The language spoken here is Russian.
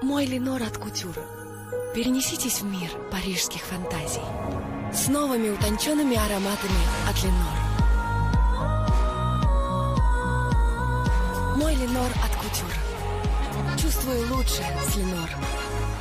Мой Ленор от Кутюр. Перенеситесь в мир парижских фантазий с новыми утонченными ароматами от Ленор. Мой Ленор от Кутюр. Чувствую лучше с Ленор.